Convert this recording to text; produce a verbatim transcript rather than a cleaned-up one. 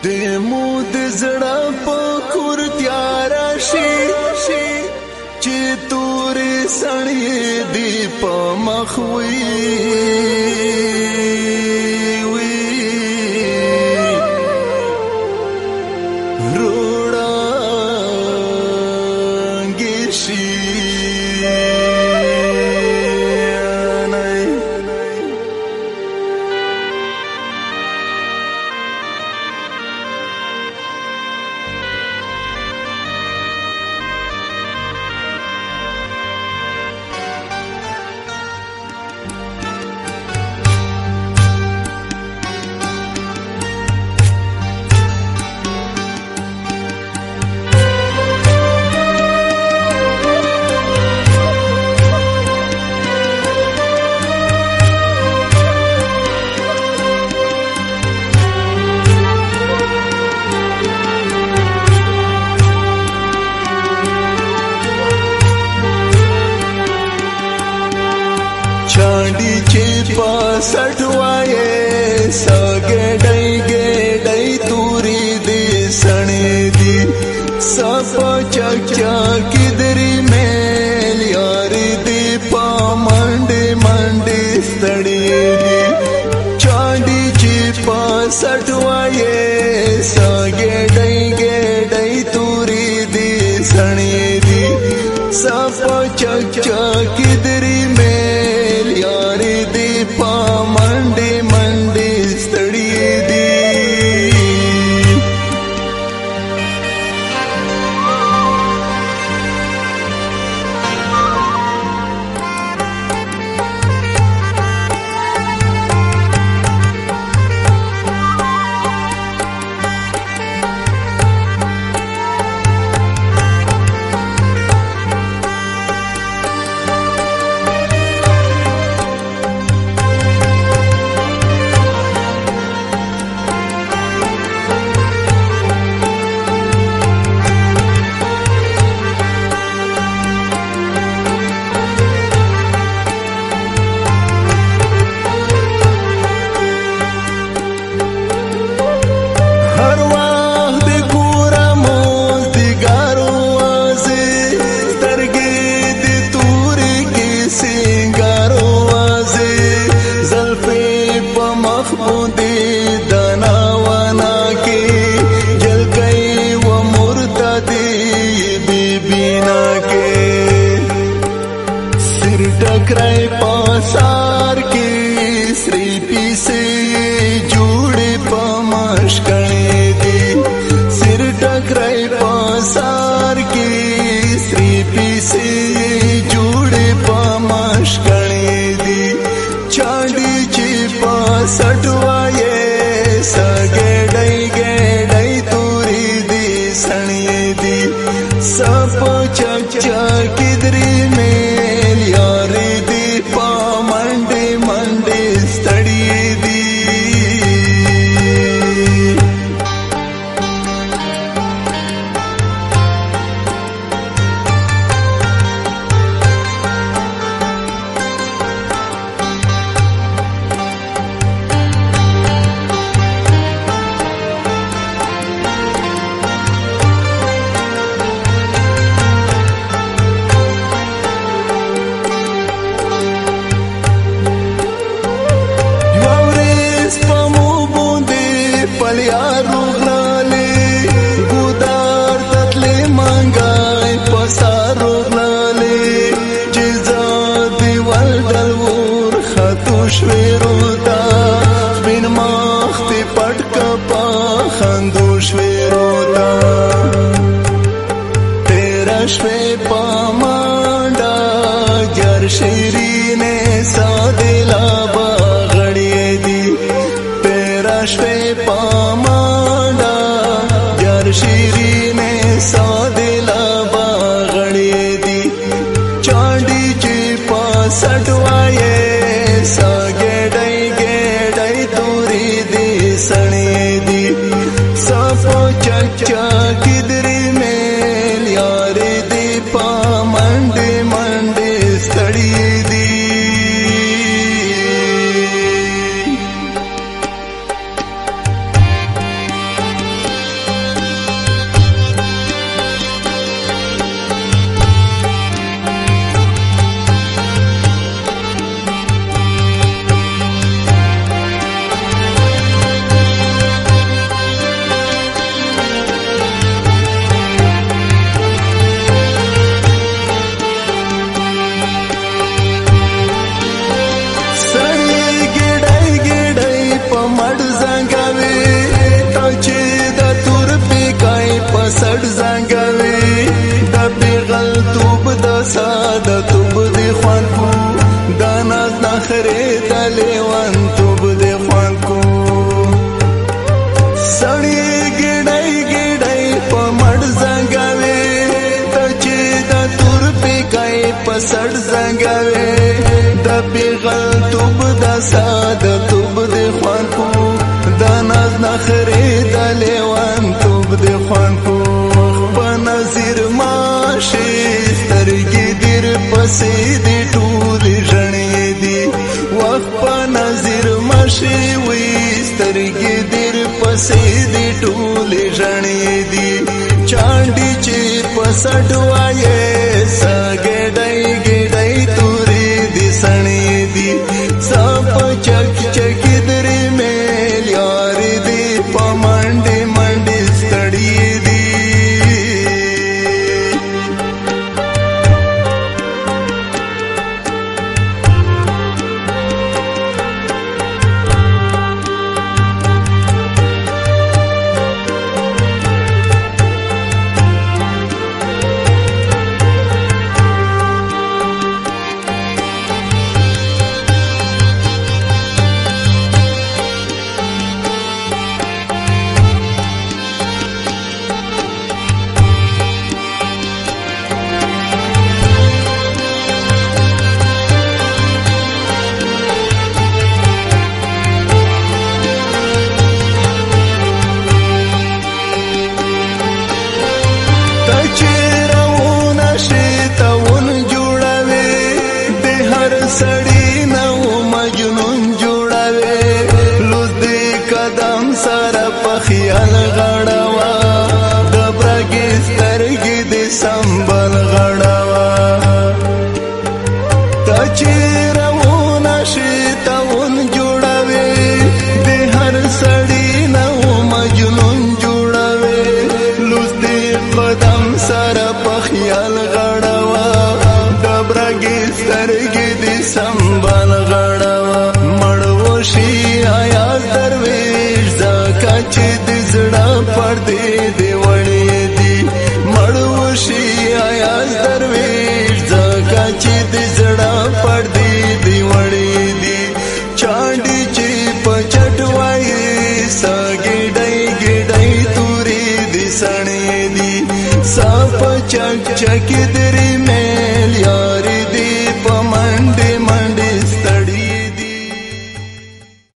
دمو د زړه په کور تیارا شي چې تورې سړې دی په مخ وي روړانګې شي چاندی چې په سټوایې سګډای ګډای توري دې سڼې دي سپ چچا کدري مېل یار دې په منډه منډه ستړې دي چاندی چې په سټوایې سګډای ګډای توري دې سڼې دي سپ چچا کدري مېل یارې دې په منډې منډې ستړې دي टकराई पासार के श्री पीसे जुड़े पमशकणे दी सिर टकराई पासार के श्री पीसे जुड़े पमशकणे दी चांदी ची पासटवाये सगेड़ई गेड़ई तूरी दी सणिये दी सब चचा किदरी में यारे दी पा मंडे मंडे स्तड़ी दी पलियारू ग्लाले गुदार ततले मंगाई पसारू ग्लाले जिजा दिवाल डलवूर खतुश्वेरुता बिन माख्ती पटकपा खंदुश्वेरुता तेरा श्वे पामांडा गर शिरीने सादिला बागड़िए दी तेरा श्वे पामांडा गर शिरीने सादिला बागड़िए दी चांदी ची पासटवाये सागेड़ई نخرې د لیونتوب دې خوند کو سړی ګډای ګډای په مړ زنګوي ته چې د تور پیکای په سړ زنګوي د پیغلتوب د سادتوب دې خوند کو د ناز نخرې د لیونتوب دې خوند کو په نظر ماشي سترګې در پسې دې ټولې ژړې دي وخت په نظر ماشي وي سترګې در پسې دې ټولې ژړې دي چانډي چې په سټ وایې سګډای ګډای تورې دې سڼې دي سپ چک چک درې میل یار دې په منډې منډې ستړې دي سړی نو مجنون جوړاوي لوز دې قدم سره په خیال غړاوه د برګې سترګې دې سنبل غړاوه تا چې روانه شي تاون جوړاوي د هر سړی نو مجنون جوړاوي لوز دې قدم سره په خیال غړاوه د برګې سترګې سنبال غړاوه مړوشي آیا درویش زکه چې د زړه پردې دی وړې دي مړوشي آیا درویش زکه چې د زړه پردې دی وړې دي چانډي چې په چټ وایي سګډای ګډای تورې دي سڼې دي سپ چک چک درې میل یار دې په منډې